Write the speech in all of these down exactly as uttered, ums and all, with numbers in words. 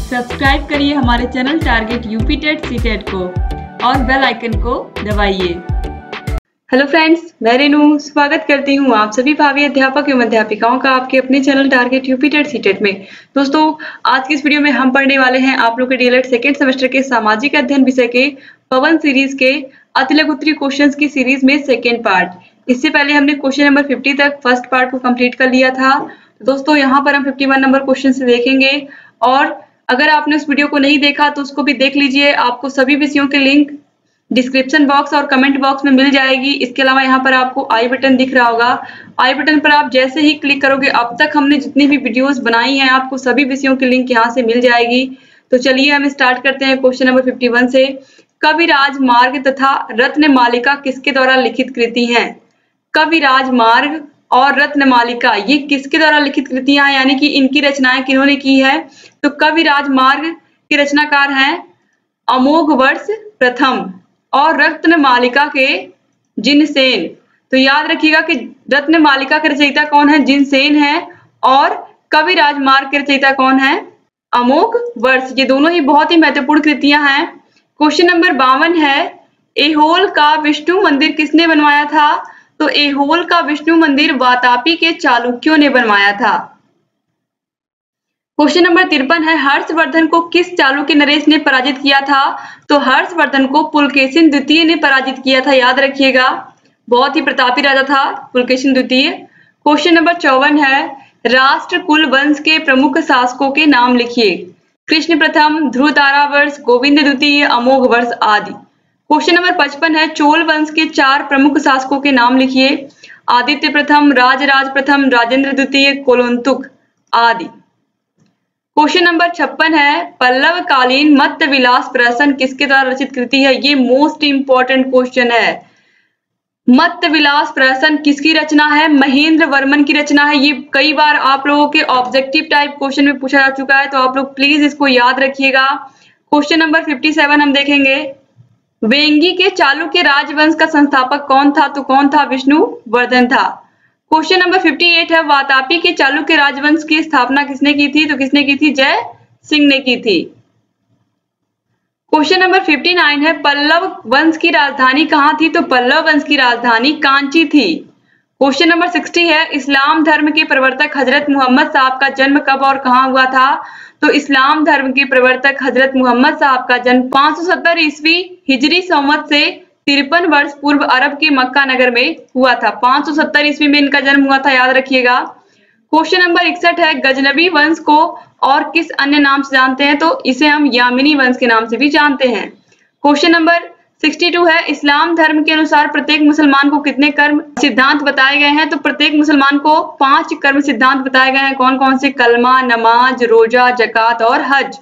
Subscribe करिए हमारे channel target UP TET C TET को और बेल आइकन को दबाइए। हेलो फ्रेंड्स, मैं रेनू स्वागत करती हूँ आप सभी भावी अध्यापक एवं अध्यापिकाओं का आपके अपने channel target UP TET C TET में। दोस्तों, आज की इस वीडियो में हम पढ़ने वाले हैं आप लोग के डीएलएड सेकेंड सेमेस्टर के सामाजिक अध्ययन विषय के पवन सीरीज के अति लघु उत्तरीय क्वेश्चंस की सीरीज में सेकेंड पार्ट। इससे पहले हमने क्वेश्चन नंबर पचास तक फर्स्ट पार्ट को कंप्लीट कर लिया था। दोस्तों, यहाँ पर हम इक्यावन नंबर क्वेश्चन से देखेंगे और अगर आपने उस वीडियो को नहीं देखा तो उसको भी देख लीजिए। आपको सभी विषयों के लिंक डिस्क्रिप्शन बॉक्स और कमेंट बॉक्स में मिल जाएगी। इसके अलावा यहाँ पर आपको आई बटन दिख रहा होगा। आई बटन पर आप जैसे ही क्लिक करोगे, अब तक हमने जितनी भी वीडियोस बनाई हैं आपको सभी विषयों की लिंक यहाँ से मिल जाएगी। तो चलिए हम स्टार्ट करते हैं क्वेश्चन नंबर इक्यावन से। कविराज मार्ग तथा रत्नमालिका किसके द्वारा लिखित कृति हैं? कविराज मार्ग और रत्नमालिका ये किसके द्वारा लिखित कृतियां हैं, यानी कि इनकी रचनाएं किन्होंने की है? तो कविराज मार्ग के रचनाकार हैं अमोघवर्ष प्रथम और रत्नमालिका के जिनसेन। तो याद रखिएगा कि रत्नमालिका के रचयिता कौन है? जिनसेन है। और कविराज मार्ग के रचयिता कौन है? अमोघवर्ष। ये दोनों ही बहुत ही महत्वपूर्ण कृतियां हैं। क्वेश्चन नंबर बावन है, ऐहोल का विष्णु मंदिर किसने बनवाया था? तो ऐहोल का विष्णु मंदिर वातापी के चालुक्यों ने बनवाया था। क्वेश्चन नंबर तिरपन है, हर्षवर्धन को किस चालुक्य नरेश ने पराजित किया था? तो हर्षवर्धन को पुलकेशिन द्वितीय ने पराजित किया था। याद रखिएगा, बहुत ही प्रतापी राजा था पुलकेशिन द्वितीय। क्वेश्चन नंबर चौवन है, राष्ट्रकुल वंश के प्रमुख शासकों के नाम लिखिए। कृष्ण प्रथम, ध्रुवतारा वर्ष, गोविंद द्वितीय, अमोघ वर्ष आदि। क्वेश्चन नंबर पचपन है, चोल वंश के चार प्रमुख शासकों के नाम लिखिए। आदित्य प्रथम, राजराज प्रथम, राजेंद्र द्वितीय, कोलोन्तुक आदि। क्वेश्चन नंबर छप्पन है, पल्लव कालीन मत्त विलास प्रहसन किसके द्वारा रचित कृति है? ये मोस्ट इंपॉर्टेंट क्वेश्चन है। मत्त विलास प्रहसन किसकी रचना है? महेंद्र वर्मन की रचना है। ये कई बार आप लोगों के ऑब्जेक्टिव टाइप क्वेश्चन में पूछा जा चुका है, तो आप लोग प्लीज इसको याद रखिएगा। क्वेश्चन नंबर सत्तावन हम देखेंगे, वेंगी के चालुक्य राजवंश का संस्थापक कौन था? तो कौन था? विष्णुवर्धन था। क्वेश्चन नंबर अट्ठावन है, वातापी के चालुक्य राजवंश की स्थापना किसने की थी? तो किसने की थी? जय सिंह ने की थी। क्वेश्चन नंबर उनसठ है, पल्लव वंश की राजधानी कहाँ थी? तो पल्लव वंश की राजधानी कांची थी। क्वेश्चन नंबर साठ है, इस्लाम धर्म के प्रवर्तक हजरत मोहम्मद साहब का जन्म कब और कहाँ हुआ था? तो इस्लाम धर्म के प्रवर्तक हजरत मोहम्मद साहब का जन्म पाँच सौ सत्तर ईस्वी हिजरी संवत से तिरपन वर्ष पूर्व अरब के मक्का नगर में हुआ था। पाँच सौ सत्तर ईस्वी में इनका जन्म हुआ था, याद रखिएगा। क्वेश्चन नंबर इकसठ है, गजनबी वंश को और किस अन्य नाम से जानते हैं? तो इसे हम यामिनी वंश के नाम से भी जानते हैं। क्वेश्चन नंबर बासठ है, इस्लाम धर्म के अनुसार प्रत्येक मुसलमान को कितने कर्म सिद्धांत बताए गए हैं? तो प्रत्येक मुसलमान को पांच कर्म सिद्धांत बताए गए हैं। कौन कौन से? कलमा, नमाज, रोजा, जकात और हज।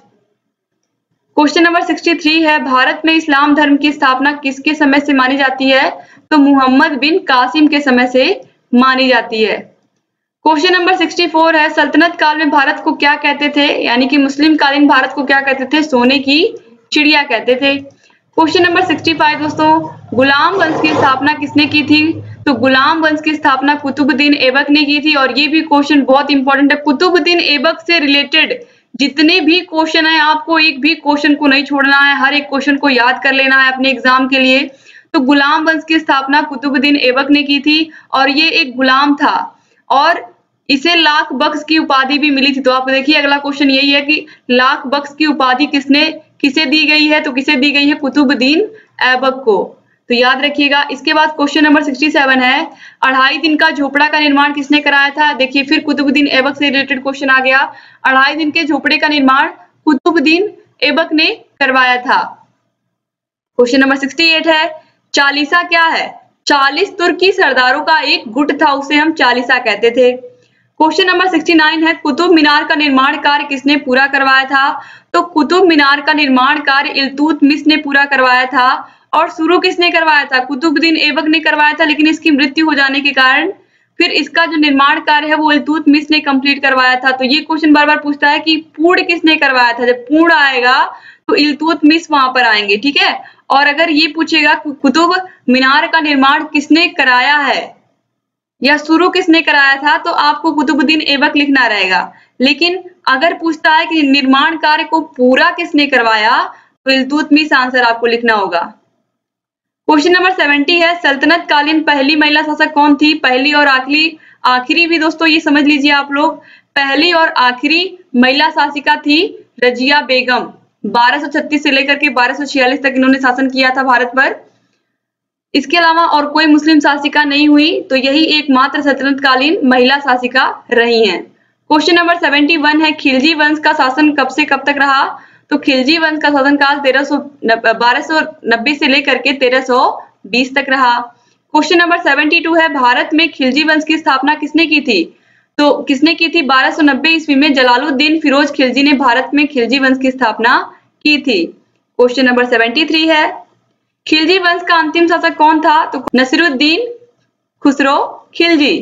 क्वेश्चन नंबर तिरसठ है, भारत में इस्लाम धर्म की स्थापना किसके समय से मानी जाती है? तो मुहम्मद बिन कासिम के समय से मानी जाती है। क्वेश्चन नंबर चौंसठ है, सल्तनत काल में भारत को क्या कहते थे? यानी कि मुस्लिम कालीन भारत को क्या कहते थे? सोने की चिड़िया कहते थे। क्वेश्चन नंबर पैंसठ दोस्तों, गुलाम वंश की स्थापना किसने की थी? तो गुलाम वंश की स्थापना कुतुबुद्दीन ऐबक ने की थी। और ये भी क्वेश्चन बहुत इंपॉर्टेंट है, कुतुबुद्दीन ऐबक से रिलेटेड जितने भी क्वेश्चन है आपको एक भी क्वेश्चन को नहीं छोड़ना है, हर एक क्वेश्चन को याद कर लेना है अपने एग्जाम के लिए। तो गुलाम वंश की स्थापना कुतुबुद्दीन ऐबक ने की थी और ये एक गुलाम था और इसे लाख बख्श की उपाधि भी मिली थी। तो आप देखिए अगला क्वेश्चन यही है कि लाख बख्श की उपाधि किसने किसे दी गई है? तो किसे दी गई है? कुतुबुद्दीन ऐबक को। तो याद रखिएगा। इसके बाद क्वेश्चन नंबर सड़सठ है, अढ़ाई दिन का झोपड़ा का निर्माण किसने कराया था? देखिए फिर कुतुबुद्दीन ऐबक से रिलेटेड क्वेश्चन आ गया। अढ़ाई दिन के झोपड़े का निर्माण कुतुबुद्दीन ऐबक ने करवाया था। क्वेश्चन नंबर अड़सठ है, चालीसा क्या है? चालीस तुर्की सरदारों का एक गुट था, उसे हम चालीसा कहते थे। क्वेश्चन नंबर उनहत्तर है, कुतुब मीनार का निर्माण कार्य किसने पूरा करवाया था? तो कुतुब मीनार का निर्माण कार्य इल्तुतमिश ने पूरा करवाया था। और शुरू किसने करवाया था? कुतुबुद्दीन ऐबक ने करवाया था, लेकिन इसकी मृत्यु हो जाने के कारण फिर इसका जो निर्माण कार्य है वो इल्तुतमिश ने कंप्लीट करवाया था। तो ये क्वेश्चन बार बार पूछता है कि पूर्ण किसने करवाया था? जब पूर्ण आएगा तो इल्तुतमिश वहां पर आएंगे, ठीक है। और अगर ये पूछेगा कुतुब मीनार का निर्माण किसने कराया है, या शुरू किसने कराया था, तो आपको कुतुबुद्दीन ऐबक लिखना रहेगा। लेकिन अगर पूछता है कि निर्माण कार्य को पूरा किसने करवाया, तो इल्तुतमिश आंसर आपको लिखना होगा। क्वेश्चन नंबर सत्तर है, सल्तनत कालीन पहली महिला शासक कौन थी? पहली और आखिरी आखिरी भी दोस्तों ये समझ लीजिए आप लोग, पहली और आखिरी महिला शासिका थी रजिया बेगम। बारह सौ छत्तीस से लेकर के बारह सौ छियालीस तक इन्होंने शासन किया था भारत पर। इसके अलावा और कोई मुस्लिम शासिका नहीं हुई, तो यही एकमात्र सल्तनत कालीन महिला शासिका रही हैं। क्वेश्चन नंबर इकहत्तर है, खिलजी वंश का शासन कब से कब तक रहा? तो खिलजी वंश का शासनकाल तेरह सौ बारह सौ नब्बे से लेकर के तेरह सौ बीस तक रहा। क्वेश्चन नंबर बहत्तर है, भारत में खिलजी वंश की स्थापना किसने की थी? तो किसने की थी? बारह सौ नब्बे ईस्वी में जलालुद्दीन फिरोज खिलजी ने भारत में खिलजी वंश की स्थापना की थी। क्वेश्चन नंबर तिहत्तर है, खिलजी वंश का अंतिम शासक कौन था? तो नसीरुद्दीन खुसरो खिलजी।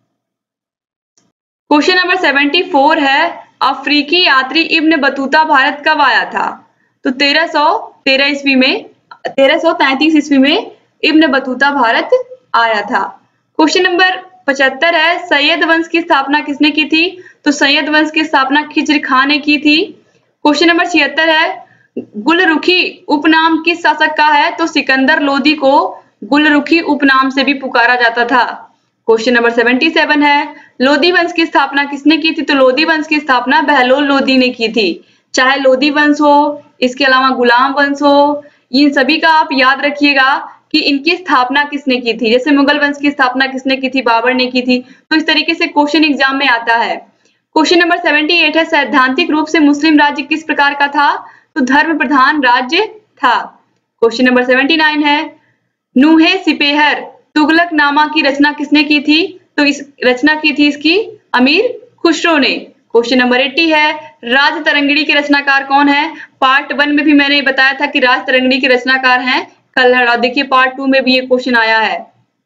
क्वेश्चन नंबर चौहत्तर है, अफ्रीकी यात्री इब्न बतूता भारत कब आया था? तो तेरह सौ तेरह ईस्वी में तेरह सौ तैंतीस ईस्वी में इब्न बतूता भारत आया था। क्वेश्चन नंबर पचहत्तर है, सैयद वंश की स्थापना किसने की थी? तो सैयद वंश की स्थापना खिज्र खां ने की थी। क्वेश्चन नंबर छिहत्तर है, गुलरुखी उपनाम किस शासक का है? तो सिकंदर लोदी को गुलरुखी उपनाम से भी पुकारा जाता था। क्वेश्चन नंबर सतहत्तर है, लोदी वंश की स्थापना किसने की थी? तो लोदी वंश की स्थापना बहलोल लोदी ने की थी। चाहे लोदी वंश हो, इसके अलावा गुलाम वंश हो, इन सभी का आप याद रखिएगा कि इनकी स्थापना किसने की थी। जैसे मुगल वंश की स्थापना किसने की थी? बाबर ने की थी। तो इस तरीके से क्वेश्चन एग्जाम में आता है। क्वेश्चन नंबर अठहत्तर है, सैद्धांतिक रूप से मुस्लिम राज्य किस प्रकार का था? तो धर्म प्रधान राज्य था। क्वेश्चन नंबर उन्यासी है, नूहे सिपेहर तुगलक नामा की रचना किसने की थी? तो इस रचना की थी इसकी अमीर खुसरो ने। क्वेश्चन नंबर अस्सी है, राज तरंगिणी के रचनाकार कौन है? पार्ट वन में भी मैंने बताया था कि राज तरंगिणी के रचनाकार हैं कल्हड़। देखिए पार्ट टू में भी ये क्वेश्चन आया है,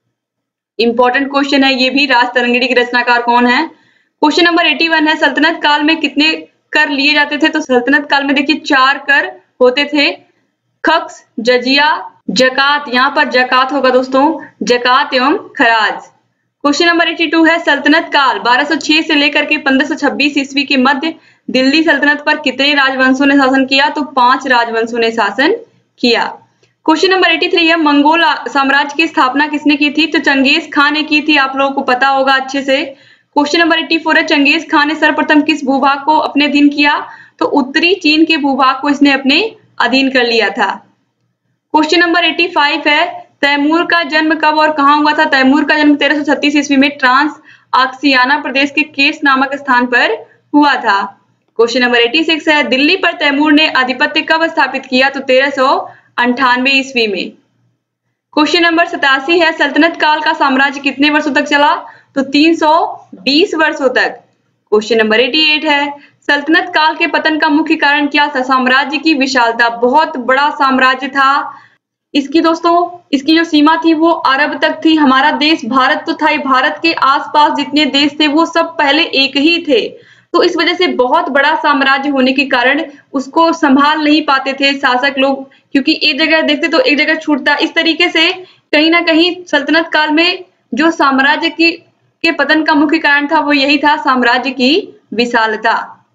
इंपॉर्टेंट क्वेश्चन है ये भी, राज तरंगिणी के रचनाकार कौन है। क्वेश्चन नंबर इक्यासी है, सल्तनत काल में कितने कर लिए जाते थे? तो सल्तनत काल में देखिए चार कर होते थे, खक्स, जजिया, जकात, यहाँ पर जकात होगा दोस्तों, जकात एवं खराज। क्वेश्चन नंबर बयासी है, सल्तनत काल बारह सौ छह से लेकर के पंद्रह सौ छब्बीस ईस्वी के मध्य दिल्ली सल्तनत पर कितने राजवंशों ने शासन किया? तो पांच राजवंशों ने शासन किया। क्वेश्चन नंबर तिरासी है, मंगोल साम्राज्य की स्थापना किसने की थी? तो चंगेज खान ने की थी, आप लोगों को पता होगा अच्छे से। क्वेश्चन नंबर चौरासी है, चंगेज खान ने सर्वप्रथम किस भूभाग को अपने अधीन किया? तो उत्तरी चीन के भूभाग को इसने अपने अधीन कर लिया था। क्वेश्चन नंबर पचासी है, तैमूर का जन्म कब और कहां हुआ था? तैमूर का जन्म तेरह सौ छत्तीस ईस्वी में ट्रांस आक्सियाना प्रदेश के केस नामक स्थान पर हुआ था। क्वेश्चन नंबर छियासी है, दिल्ली पर तैमूर ने आधिपत्य कब स्थापित किया? तो तेरह सौ अंठानवे ईस्वी में। क्वेश्चन नंबर सतासी है, सल्तनत काल का साम्राज्य कितने वर्षों तक चला? तो तीन सौ बीस वर्षों तक। क्वेश्चन नंबर अठासी है, सल्तनत काल के पतन का मुख्य कारण क्या था? साम्राज्य की विशालता, बहुत बड़ा साम्राज्य था। इसकी दोस्तों इसकी जो सीमा थी वो अरब तक थी। हमारा देश भारत तो था ही, भारत के आसपास जितने देश थे वो सब पहले एक ही थे, तो इस वजह से बहुत बड़ा साम्राज्य होने के कारण उसको संभाल नहीं पाते थे शासक लोग, क्योंकि एक जगह देखते तो एक जगह छूटता। इस तरीके से कहीं ना कहीं सल्तनत काल में जो साम्राज्य की के पतन का मुख्य कारण था वो यही था, साम्राज्य की विशालता।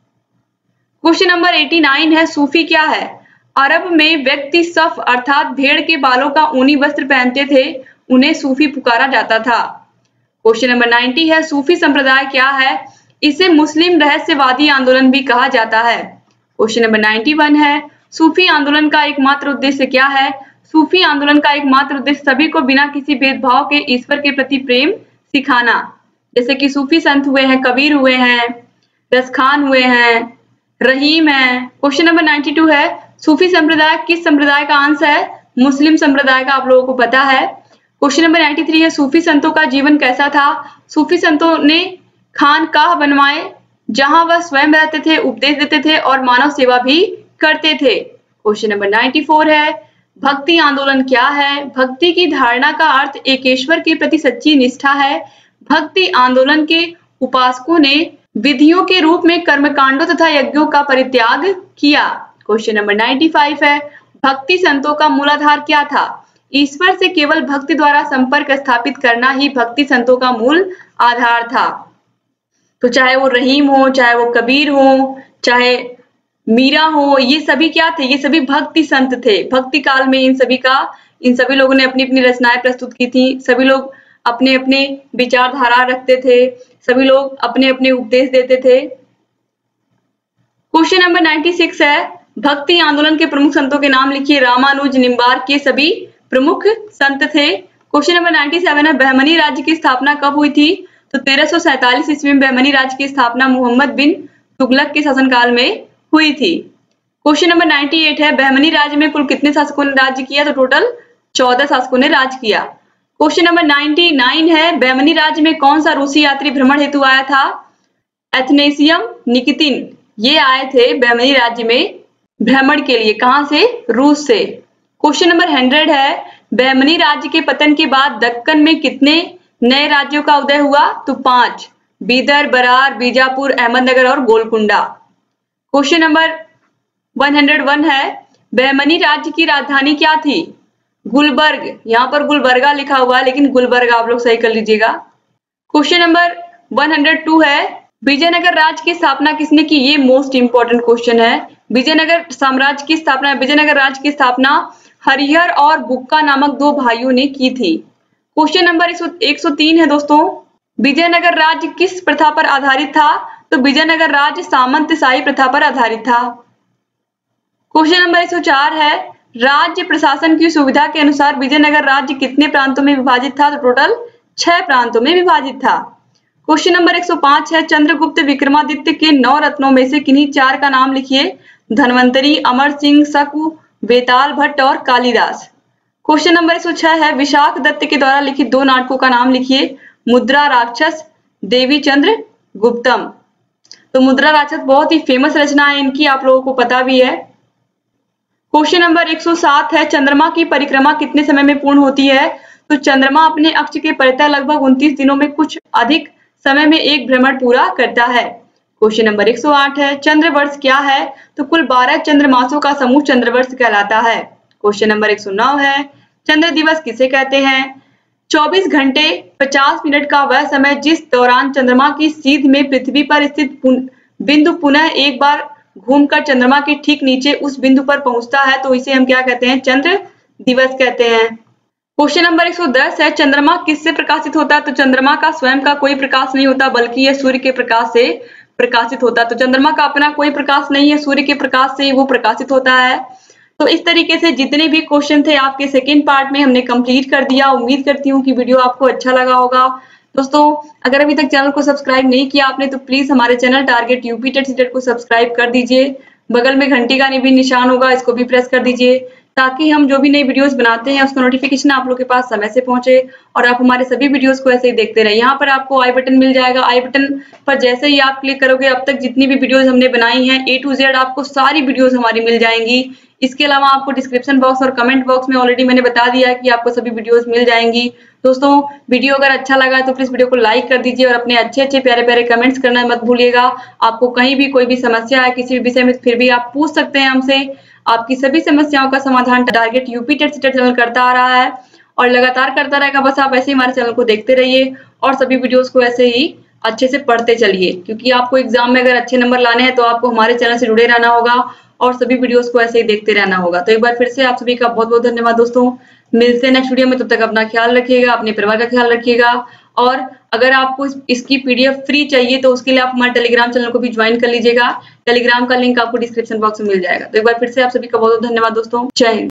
क्वेश्चन नंबर नवासी है, सूफी क्या है? अरब में व्यक्ति सफ अर्थात भेड़ के बालों का ऊनी वस्त्र पहनते थे, उन्हें सूफी पुकारा जाता था। क्वेश्चन नंबर नब्बे है, सूफी संप्रदाय क्या है? इसे मुस्लिम रहस्यवादी आंदोलन भी कहा जाता है। क्वेश्चन नंबर इक्यानवे है, सूफी आंदोलन का एकमात्र उद्देश्य क्या है? सूफी आंदोलन का एकमात्र उद्देश्य सभी को बिना किसी भेदभाव के ईश्वर के प्रति प्रेम सिखाना। जैसे कि सूफी संत हुए हैं, कबीर हुए हैं, रसखान हुए हैं, रहीम है। क्वेश्चन नंबर बानवे है, सूफी संप्रदाय किस संप्रदाय का अंश है? मुस्लिम संप्रदाय का, आप लोगों को पता है। क्वेश्चन नंबर तिरानवे है, सूफी संतों का जीवन कैसा था? सूफी संतों ने खानकाह बनवाए जहां वह स्वयं रहते थे, उपदेश देते थे और मानव सेवा भी करते थे। क्वेश्चन नंबर चौरानवे है, भक्ति आंदोलन क्या है? भक्ति की धारणा का अर्थ एकेश्वर के प्रति सच्ची निष्ठा है। भक्ति आंदोलन के उपासकों ने विधियों के रूप में कर्मकांडों तथा यज्ञों का परित्याग किया। क्वेश्चन नंबर पचानवे है, भक्ति संतों का मूलाधार क्या था? ईश्वर से केवल भक्ति द्वारा संपर्क स्थापित करना ही भक्ति संतों का मूल आधार था। तो चाहे वो रहीम हो, चाहे वो कबीर हो, चाहे मीरा हो, ये सभी क्या थे? ये सभी भक्ति संत थे। भक्ति काल में इन सभी का इन सभी लोगों ने अपनी अपनी रचनाएं प्रस्तुत की थी। सभी लोग अपने अपने विचारधारा रखते थे, सभी लोग अपने अपने उपदेश देते थे। क्वेश्चन नंबर छियानवे है, भक्ति आंदोलन के प्रमुख संतों के नाम लिखिए। रामानुज, निम्बार्क के सभी प्रमुख संत थे। क्वेश्चन नंबर सत्तानवे है, बहमनी राज्य की स्थापना कब हुई थी? तो तेरह सौ सैतालीस ईस्वी में बहमनी राज्य की स्थापना मोहम्मद बिन तुगलक के शासनकाल में हुई थी। क्वेश्चन नंबर अट्ठानवे है, बहमनी राज्य में कुल कितने शासकों ने राज्य किया? तो टोटल चौदह शासकों ने राज किया। क्वेश्चन नंबर निन्यानवे है, बहमनी राज्य में कौन सा रूसी यात्री भ्रमण हेतु आया था? एथनेसियम निकितिन, ये आए थे बहमनी राज्य में भ्रमण के लिए। कहां से? रूस से। क्वेश्चन नंबर सौ है, बहमनी राज्य के पतन के बाद दक्कन में कितने नए राज्यों का उदय हुआ? तो पांच, बीदर, बरार, बीजापुर, अहमदनगर और गोलकुंडा। क्वेश्चन नंबर एक सौ एक है, बहमनी राज्य की राजधानी क्या थी? गुलबर्ग, यहाँ पर गुलबर्गा लिखा हुआ है लेकिन गुलबर्ग आप लोग सही कर लीजिएगा। क्वेश्चन नंबर एक सौ दो है, विजयनगर राज्य की स्थापना किसने की? ये मोस्ट इंपोर्टेंट क्वेश्चन है। विजयनगर साम्राज्य की स्थापना विजयनगर राज्य की स्थापना हरिहर और बुक्का नामक दो भाइयों ने की थी। क्वेश्चन नंबर एक सौ तीन है दोस्तों, विजयनगर राज्य किस प्रथा पर आधारित था? तो विजयनगर राज्य सामंतशाही प्रथा पर आधारित था। क्वेश्चन नंबर एक सौ चार है, राज्य प्रशासन की सुविधा के अनुसार विजयनगर राज्य कितने प्रांतों में विभाजित था? तो टोटल छह प्रांतों में विभाजित था। क्वेश्चन नंबर एक सौ पांच है, चंद्रगुप्त विक्रमादित्य के नौ रत्नों में से किन्हीं चार का नाम लिखिए। धनवंतरी, अमर सिंह, शकु, बेताल भट्ट और कालिदास। क्वेश्चन नंबर एक सौ छह है, विशाख दत्त के द्वारा लिखित दो नाटकों का नाम लिखिए। मुद्रा राक्षस, देवी चंद्र गुप्तम। तो मुद्रा राक्षस बहुत ही फेमस रचना है इनकी, आप लोगों को पता भी है। क्वेश्चन नंबर एक सौ सात है, चंद्रमा की परिक्रमा कितने समय में पूर्ण होती है? तो चंद्रमा अपने अक्ष के परितः लगभग उनतीस दिनों में कुछ अधिक समय में एक भ्रमण पूरा करता है। क्वेश्चन नंबर एक सौ आठ है, चंद्रवर्ष क्या है? तो कुल बारह चंद्रमासों का समूह चंद्रवर्ष कहलाता है। क्वेश्चन नंबर एक सौ नौ है, चंद्र दिवस किसे कहते हैं? चौबीस घंटे पचास मिनट का वह समय जिस दौरान चंद्रमा की सीध में पृथ्वी पर स्थित बिंदु पुनः एक बार घूमकर चंद्रमा के ठीक नीचे उस बिंदु पर पहुंचता है, तो इसे हम क्या कहते हैं? चंद्र दिवस कहते हैं। क्वेश्चन नंबर एक सौ दस है, चंद्रमा किससे प्रकाशित होता है? तो चंद्रमा का स्वयं का कोई प्रकाश नहीं होता, बल्कि यह सूर्य के प्रकाश से प्रकाशित होता है। तो चंद्रमा का अपना कोई प्रकाश नहीं है, सूर्य के प्रकाश से वो प्रकाशित होता है। तो इस तरीके से जितने भी क्वेश्चन थे आपके सेकेंड पार्ट में हमने कंप्लीट कर दिया। उम्मीद करती हूँ कि वीडियो आपको अच्छा लगा होगा। दोस्तों, अगर अभी तक चैनल को सब्सक्राइब नहीं किया आपने तो प्लीज हमारे channel target UP TET CTET को सब्सक्राइब कर दीजिए। बगल में घंटी का भी निशान होगा, इसको भी प्रेस कर दीजिए ताकि हम जो भी नई वीडियोस बनाते हैं उसका नोटिफिकेशन आप लोग के पास समय से पहुंचे और आप हमारे सभी वीडियोस को ऐसे ही देखते रहे। यहाँ पर आपको आई बटन मिल जाएगा, आई बटन पर जैसे ही आप क्लिक करोगे अब तक जितनी भी वीडियोस हमने बनाई हैं ए टू जेड आपको सारी वीडियोस हमारी मिल जाएंगी। इसके अलावा आपको डिस्क्रिप्शन बॉक्स और कमेंट बॉक्स में ऑलरेडी मैंने बता दिया है कि आपको सभी वीडियोस मिल जाएंगी। दोस्तों, वीडियो अगर अच्छा लगा है तो प्लीज वीडियो को लाइक कर दीजिए और अपने अच्छे अच्छे प्यारे प्यारे कमेंट्स करना मत भूलिएगा। आपको कहीं भी कोई भी समस्या है किसी भी विषय में फिर भी आप पूछ सकते हैं हमसे। आपकी सभी समस्याओं का समाधान target UP TET CTET channel करता आ रहा है और लगातार करता रहेगा। बस आप ऐसे ही हमारे चैनल को देखते रहिए और सभी वीडियोस को ऐसे ही अच्छे से पढ़ते चलिए, क्योंकि आपको एग्जाम में अगर अच्छे नंबर लाने हैं तो आपको हमारे चैनल से जुड़े रहना होगा और सभी वीडियोस को ऐसे ही देखते रहना होगा। तो एक बार फिर से आप सभी का बहुत बहुत धन्यवाद दोस्तों। मिलते हैं नेक्स्ट वीडियो में, तब तक अपना ख्याल रखिएगा, अपने परिवार का ख्याल रखिएगा। और अगर आपको इसकी पीडीएफ फ्री चाहिए तो उसके लिए आप हमारे टेलीग्राम चैनल को भी ज्वाइन कर लीजिएगा। टेलीग्राम का लिंक आपको डिस्क्रिप्शन बॉक्स में मिल जाएगा। तो एक बार फिर से आप सभी का बहुत बहुत धन्यवाद दोस्तों। जय हिंद।